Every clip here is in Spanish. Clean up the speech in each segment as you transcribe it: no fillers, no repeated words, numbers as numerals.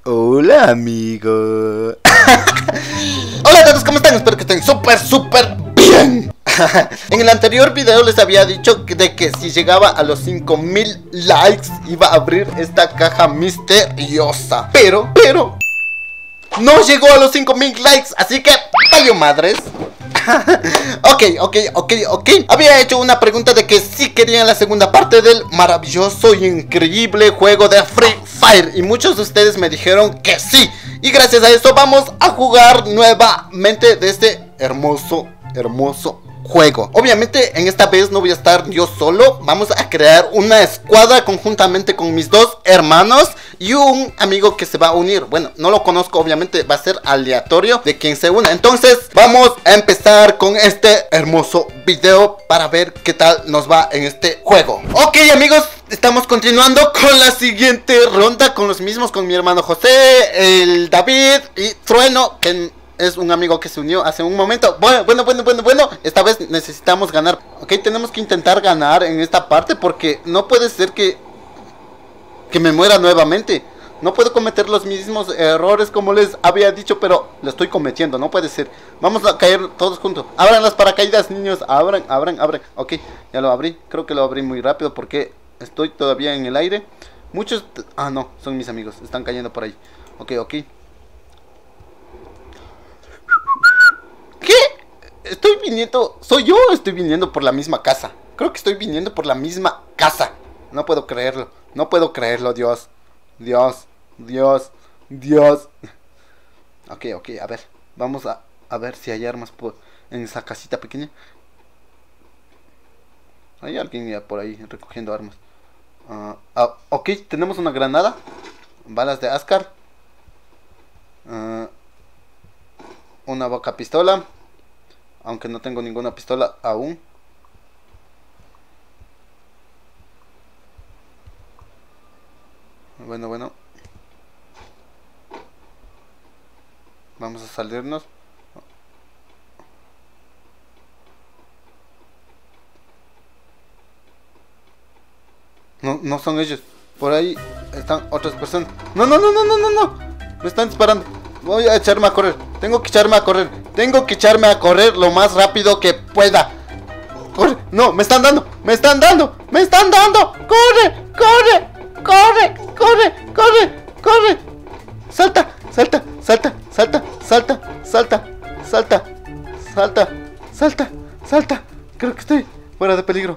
Hola, amigo. Hola a todos, ¿cómo están? Espero que estén súper bien. En el anterior video les había dicho de que si llegaba a los 5000 likes iba a abrir esta caja misteriosa. Pero no llegó a los 5000 likes, así que valió madres. Ok. Había hecho una pregunta de que si querían la segunda parte del maravilloso y increíble juego de Free Fire. Y muchos de ustedes me dijeron que sí. Y gracias a eso vamos a jugar nuevamente de este hermoso juego. Obviamente en esta vez no voy a estar yo solo. Vamos a crear una escuadra conjuntamente con mis dos hermanos y un amigo que se va a unir. Bueno, no lo conozco, obviamente va a ser aleatorio de quien se una. Entonces vamos a empezar con este hermoso video para ver qué tal nos va en este juego. Ok, amigos, estamos continuando con la siguiente ronda, con los mismos, con mi hermano José, el David y Trueno, que es un amigo que se unió hace un momento. Bueno, esta vez necesitamos ganar. Ok, tenemos que intentar ganar en esta parte, porque no puede ser que me muera nuevamente. No puedo cometer los mismos errores como les había dicho, pero lo estoy cometiendo, no puede ser. Vamos a caer todos juntos. Abran las paracaídas, niños, abran. Ok, ya lo abrí, creo que lo abrí muy rápido porque estoy todavía en el aire. Muchos... Ah, no, son mis amigos, están cayendo por ahí. Ok. ¿Qué? Estoy viniendo... ¿Soy yo o estoy viniendo por la misma casa? Creo que estoy viniendo por la misma casa. No puedo creerlo. Dios. Ok, a ver. Vamos a ver si hay armas en esa casita pequeña. Hay alguien ya por ahí recogiendo armas. Ok, tenemos una granada. Balas de Ascar. Una boca pistola. Aunque no tengo ninguna pistola aún. Bueno. Vamos a salirnos. No son ellos. Por ahí están otras personas. No. Me están disparando. Voy a echarme a correr. Tengo que echarme a correr lo más rápido que pueda. Corre. No, me están dando. Corre. Salta. Creo que estoy fuera de peligro.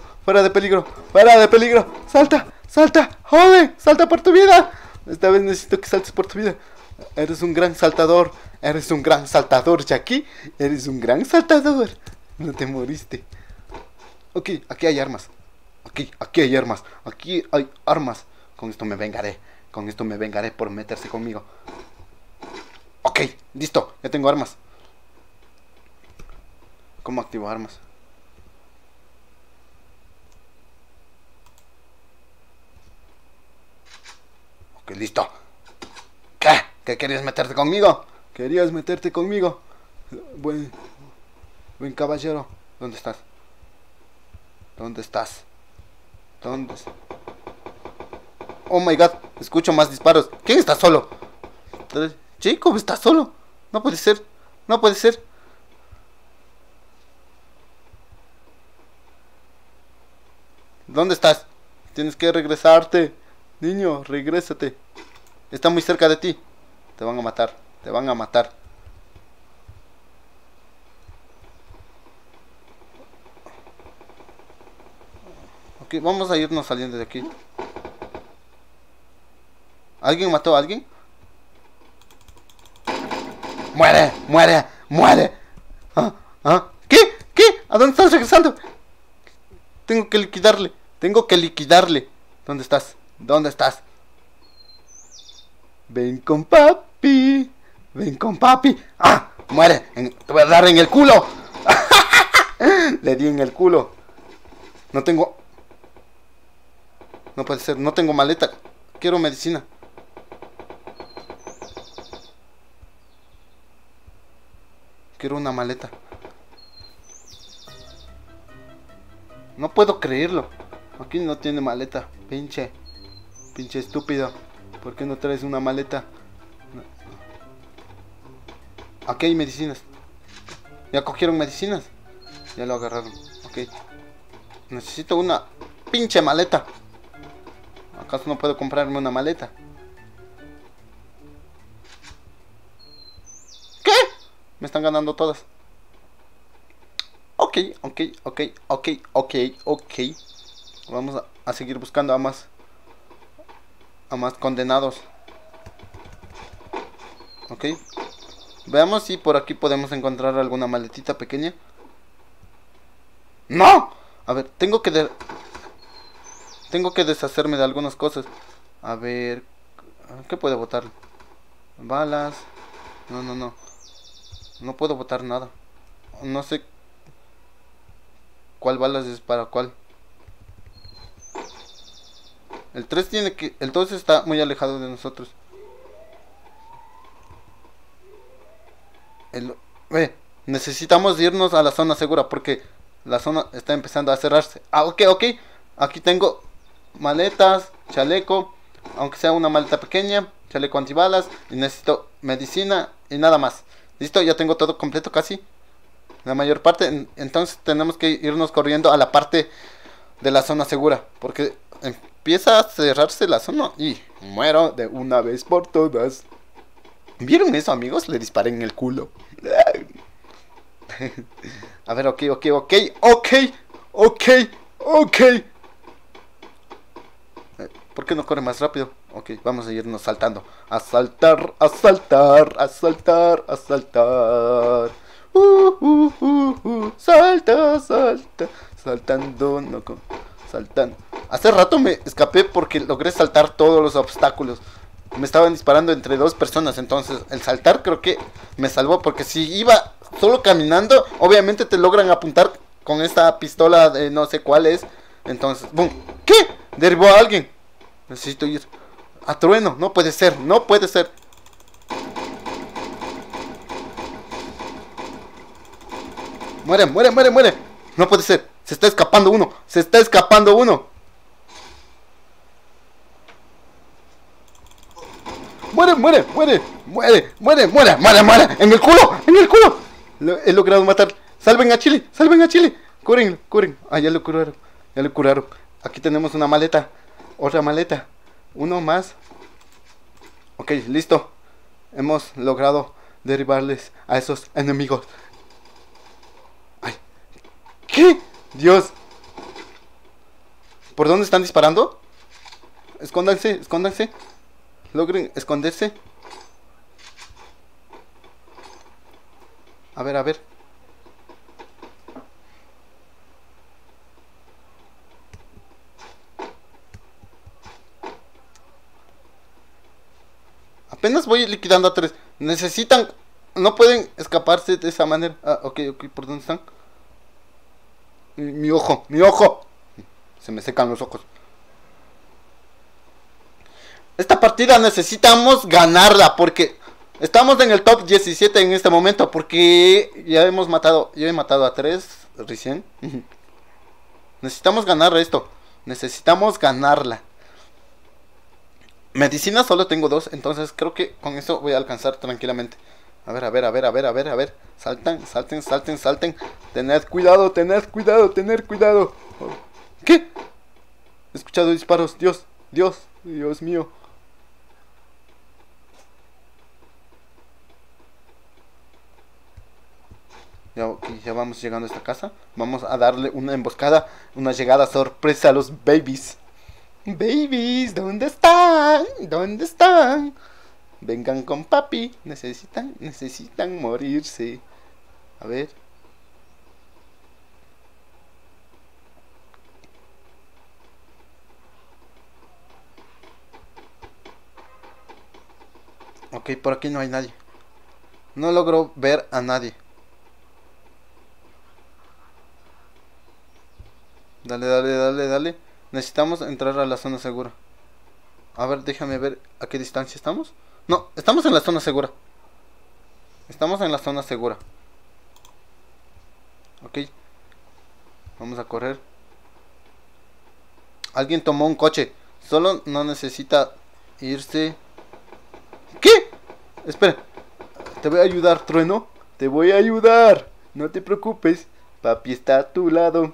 Salta. Joder, salta por tu vida. Esta vez necesito que saltes por tu vida. Eres un gran saltador, Jackie. Eres un gran saltador. No te moriste. Ok, aquí hay armas. Aquí hay armas. Con esto me vengaré por meterse conmigo. Ok, listo, ya tengo armas. ¿Cómo activo armas? Ok, listo. ¿Qué querías meterte conmigo? Buen caballero. ¿Dónde estás? Oh my god, escucho más disparos. ¿Quién está solo? Jacob está solo. No puede ser. ¿Dónde estás? Tienes que regresarte. Niño, regrésate. Está muy cerca de ti. Te van a matar. Ok, vamos a irnos saliendo de aquí. ¿Alguien mató a alguien? ¡Muere! ¿Qué? ¿A dónde estás regresando? Tengo que liquidarle. ¿Dónde estás? Ven con papi. ¡Ah! ¡Muere! Te voy a dar en el culo. Le di en el culo. No puede ser, no tengo maleta. Quiero medicina. Quiero una maleta. No puedo creerlo. Aquí no tiene maleta. Pinche estúpido. ¿Por qué no traes una maleta? Aquí hay medicinas. Ya cogieron medicinas. Ya lo agarraron. Ok. Necesito una pinche maleta. ¿Acaso no puedo comprarme una maleta? ¿Qué? Me están ganando todas. Ok. Vamos a seguir buscando a más condenados. Ok. Veamos si por aquí podemos encontrar alguna maletita pequeña. ¡No! A ver, tengo que deshacerme de algunas cosas. A ver, ¿qué puedo botar? Balas. No. No puedo botar nada. No sé cuál balas es para cuál. El 3 tiene que... El 2 está muy alejado de nosotros. Necesitamos irnos a la zona segura porque la zona está empezando a cerrarse. Ok. Aquí tengo maletas, chaleco, aunque sea una maleta pequeña, chaleco antibalas, y necesito medicina y nada más. Listo, ya tengo todo completo casi. La mayor parte. Entonces tenemos que irnos corriendo a la parte de la zona segura porque empieza a cerrarse la zona y muero de una vez por todas. ¿Vieron eso, amigos? Le disparé en el culo. A ver, ok. ¿Por qué no corre más rápido? Ok, vamos a irnos saltando. A saltar. Salta. Saltando, no, saltando. Hace rato me escapé porque logré saltar todos los obstáculos. Me estaban disparando entre dos personas, entonces el saltar creo que me salvó, porque si iba solo caminando, obviamente te logran apuntar con esta pistola de no sé cuál es. Entonces, ¡boom! ¿Qué? Derribó a alguien. Necesito ir a trueno, no puede ser. Muere. No puede ser, se está escapando uno. Muere. En el culo. He logrado matar. Salven a Chile. Curen. Ah, ya lo curaron. Aquí tenemos una maleta. Otra maleta. Uno más. Ok, listo. Hemos logrado derribarles a esos enemigos. Ay. ¿Qué? Dios. ¿Por dónde están disparando? Escóndanse. Logren esconderse. A ver. Apenas voy liquidando a 3. Necesitan... No pueden escaparse de esa manera. Ah, ok. ¿Por dónde están? Mi ojo. Se me secan los ojos. Esta partida necesitamos ganarla porque estamos en el top 17 en este momento, porque yo he matado a 3 recién. Necesitamos ganar esto. Necesitamos ganarla. Medicina solo tengo 2, entonces creo que con eso voy a alcanzar tranquilamente. A ver. Salten. Tened cuidado. ¿Qué? He escuchado disparos. Dios mío. Ya vamos llegando a esta casa. Vamos a darle una emboscada, una llegada sorpresa a los babies. Babies, ¿dónde están? Vengan con papi. Necesitan morirse. A ver. Ok, por aquí no hay nadie. No logro ver a nadie. Dale. Necesitamos entrar a la zona segura. A ver, déjame ver a qué distancia estamos. No, estamos en la zona segura. Ok. Vamos a correr. Alguien tomó un coche. Solo no necesita irse. ¿Qué? Espera. Te voy a ayudar, Trueno. Te voy a ayudar. No te preocupes. Papi está a tu lado.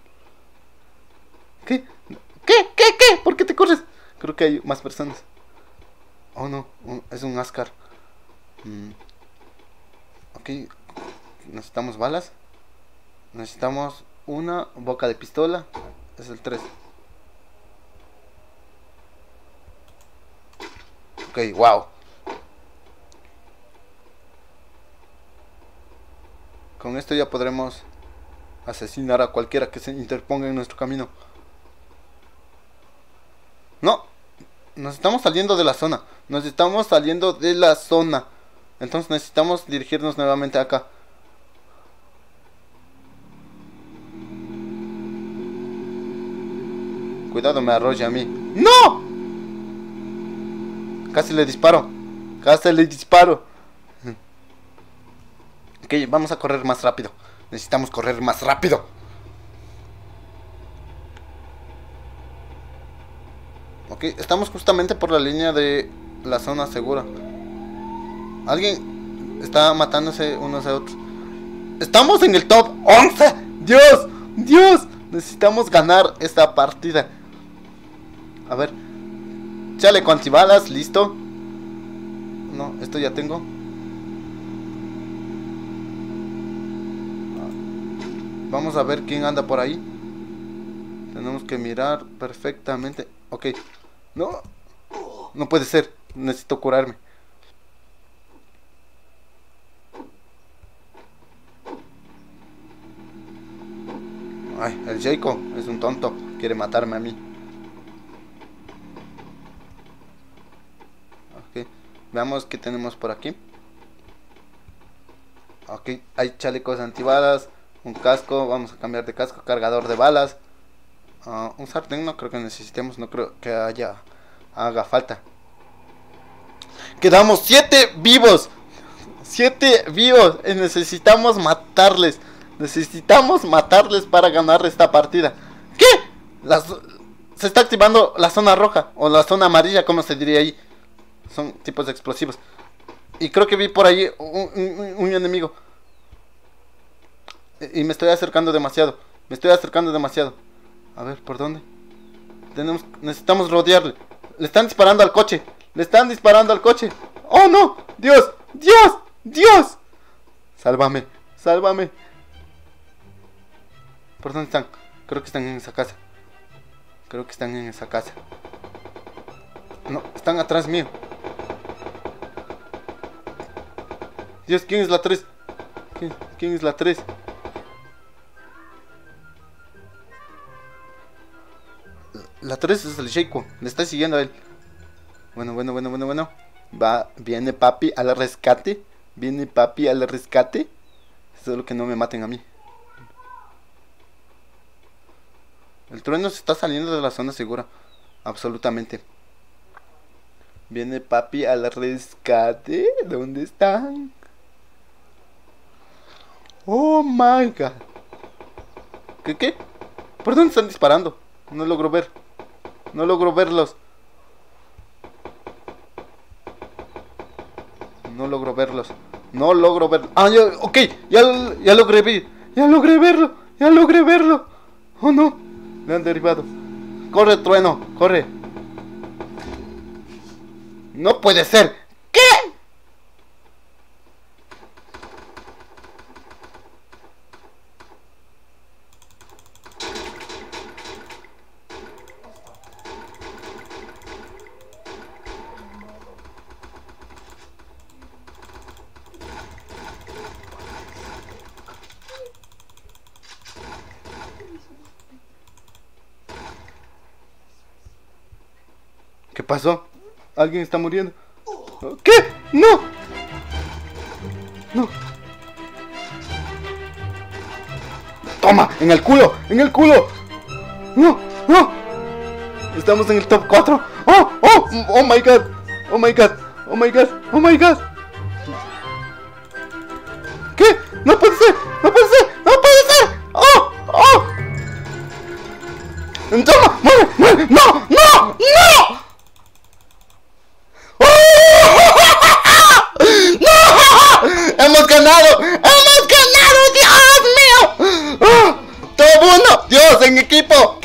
¿Qué? ¿Qué? ¿Por qué te corres? Creo que hay más personas. Oh no, es un Ascar. Ok. Necesitamos balas. Necesitamos una boca de pistola. Es el 3. Ok, wow. Con esto ya podremos asesinar a cualquiera que se interponga en nuestro camino. No, nos estamos saliendo de la zona. Nos estamos saliendo de la zona. Entonces necesitamos dirigirnos nuevamente acá. Cuidado, me arrolla a mí. ¡No! Casi le disparo. Casi le disparo. Ok, vamos a correr más rápido. Necesitamos correr más rápido. Ok, estamos justamente por la línea de la zona segura. Alguien está matándose unos a otros. Estamos en el top 11. Dios, Dios. Necesitamos ganar esta partida. A ver. Chaleco antibalas, listo. No, esto ya tengo. Vamos a ver quién anda por ahí. Tenemos que mirar perfectamente. Ok. No. No puede ser. Necesito curarme. Ay, el Jacob es un tonto. Quiere matarme a mí. Ok. Veamos qué tenemos por aquí. Ok. Hay chalecos antibalas. Un casco. Vamos a cambiar de casco. Cargador de balas. Un sartén no creo que necesitemos. No creo que haga falta. Quedamos 7 vivos. 7 vivos. Y necesitamos matarles. Necesitamos matarles para ganar esta partida. ¿Qué? Se está activando la zona roja. O la zona amarilla, como se diría ahí. Son tipos de explosivos. Y creo que vi por ahí un enemigo. Y me estoy acercando demasiado. Me estoy acercando demasiado. A ver, ¿por dónde? Necesitamos rodearle. Le están disparando al coche. Le están disparando al coche. ¡Oh, no! ¡Dios! ¡Dios! ¡Dios! Sálvame. Sálvame. ¿Por dónde están? Creo que están en esa casa. Creo que están en esa casa. No, están atrás mío. Dios, ¿quién es la 3? ¿Quién es la 3? La 3 es el Sheiko. Le está siguiendo a él. Bueno. Viene papi al rescate. Viene papi al rescate. Solo que no me maten a mí. El trueno se está saliendo de la zona segura. Absolutamente. Viene papi al rescate. ¿Dónde están? Oh my god. ¿Qué? ¿Por dónde están disparando? No logro ver. No logro verlos. No logro verlos. No logro verlos. Ah, ya, ok. Ya logré ver. Ya logré verlo. Ya logré verlo. Oh no. Me han derribado. Corre, trueno. Corre. No puede ser. ¿Qué? ¿Qué pasó? ¿Alguien está muriendo? ¿Qué? ¡No! ¡No! ¡Toma! ¡En el culo! ¡En el culo! ¡No! ¡No! Estamos en el top 4. ¡Oh! ¡Oh! ¡Oh my god! ¡Oh my god! ¡Oh my god! ¡Oh my god! ¿Qué? ¡No puede ser! ¡No puede ser! ¡No puede ser! ¡Oh! ¡Oh! ¡Toma! ¡Muere! ¡Muere! ¡No! ¡No! ¡No! ¡No!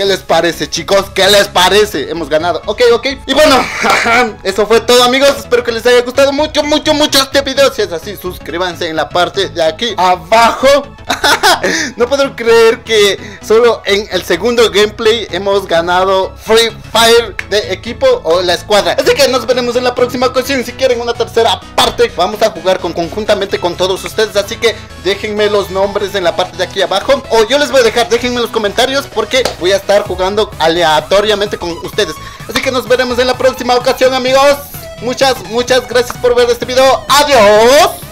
les parece, chicos? ¿Qué les parece? Hemos ganado. Ok. Y bueno, eso fue todo, amigos. Espero que les haya gustado mucho este video. Si es así, suscríbanse en la parte de aquí abajo. No puedo creer que solo en el segundo gameplay hemos ganado Free Fire de equipo o la escuadra. Así que nos veremos en la próxima ocasión. Si quieren una tercera parte, vamos a jugar conjuntamente con todos ustedes. Así que déjenme los nombres en la parte de aquí abajo, o yo les voy a dejar, déjenme los comentarios, porque voy a estar jugando aleatoriamente con ustedes. Así que nos veremos en la próxima ocasión, amigos. Muchas gracias por ver este video. Adiós.